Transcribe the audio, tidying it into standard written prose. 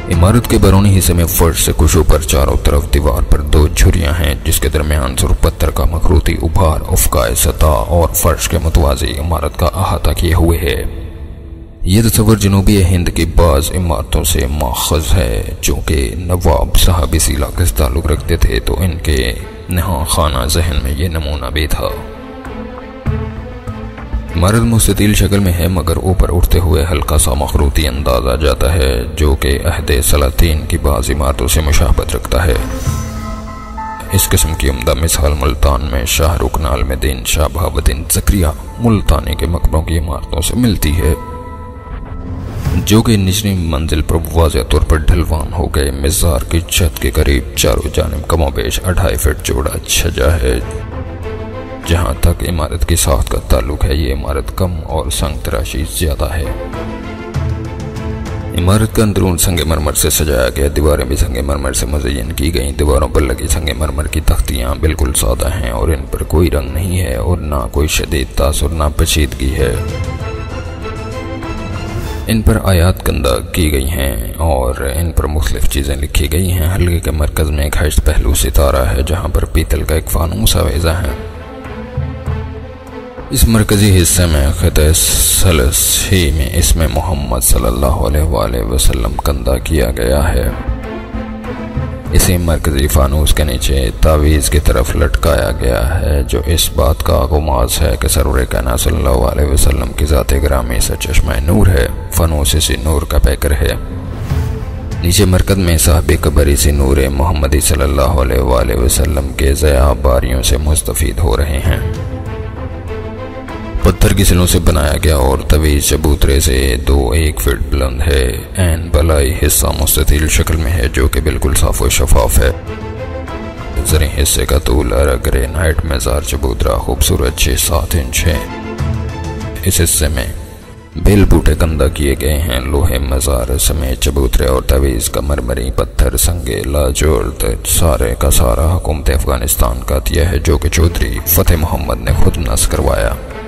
इमारत के बैरूनी हिस्से में फर्श से कुछ ऊपर चारों तरफ दीवार पर 2 झुर्रियां हैं, जिसके दरमियान सुर्ख पत्थर का मखरूती उभार उफ़क़ाए सतह और फर्श के मुतवाज़ी इमारत का अहाता किए हुए है। ये तस्वर जनूबी हिंद की बाज़ इमारतों से माख़ज़ है, चूँकि नवाब साहब इस इलाके से ताल्लुक़ रखते थे तो इनके नहा खाना जहन में ये नमूना भी था। इमारत मुस्ततील शक्ल में है, मगर ऊपर उठते हुए हल्का सा मखरूती अंदाज आ जाता है, जो कि अहदे सलातीन की बाज़ इमारतों से मुशाबहत रखता है। इस किस्म की उम्दा मिसाल मुल्तान में शाह रुकन आलमदीन शाह बहाउद्दीन ज़करिया मुल्तानी के मकबरों की इमारतों से मिलती है, जो कि निचली मंजिल पर वाज़ेह तौर पर ढलवान हो गए मज़ार की छत के करीब चारों जानिब कमोबेश 2.5 फीट चौड़ा छज्जा है। जहाँ तक इमारत की साख्त का ताल्लुक है, ये इमारत कम और संग तराशी ज्यादा है। इमारत का अंदरून संगमरमर से सजाया गया, दीवारें भी संगमरमर से मुज़य्यन की गई। दीवारों पर लगी संगमरमर की तख्तियाँ बिल्कुल सादा हैं और इन पर कोई रंग नहीं है और ना कोई शदीद तासुर ना पेचीदगी है। इन पर आयात कंदा की गई हैं और इन पर मुख्तलिफ चीज़ें लिखी गई हैं। हल्के के मरकज़ में एक 8 पहलू सितारा है, जहाँ पर पीतल का एक फानूस आवेज़ा है। इस मरकजी हिस्से में ख़िते सलसी में इसमें मोहम्मद सल्लल्लाहु अलैहि वसल्लम कंदा किया गया है। इसी मरकजी फानूस के नीचे तावीज़ की तरफ लटकाया गया है, जो इस बात का गुमाज है कि सरवर कायनात सल्लल्लाहु अलैहि वसल्लम की ज़ात गिरामी से चश्मा नूर है। फानूस इसी नूर का पैकर है। नीचे मरकज़ में साहिब कबर इसी नूर मोहम्मदी सल्लल्लाहु अलैहि वसल्लम के ज़या बारियों से मुस्तफ़ीद हो रहे हैं। पत्थर की सिलों से बनाया गया और तवीज़ चबूतरे से 2-1 फीट बुलंद है। एन बलाई हिस्सा मुस्ततील शक्ल में है, जो कि बिल्कुल साफ व शफाफ है। ज़री हिस्से का तूल ग्रेनाइट मज़ार चबूतरा खूबसूरत 6-7 इंच है। इस हिस्से में बेल बूटे कंदा किए गए हैं। लोहे मज़ार समेत चबूतरे और तवीज़ का मरमरी पत्थर संगे लाजोर्द सारे का सारा हुकूमत अफगानिस्तान का दिया है, जो कि चौधरी फतेह मोहम्मद ने खुद नस्ब करवाया।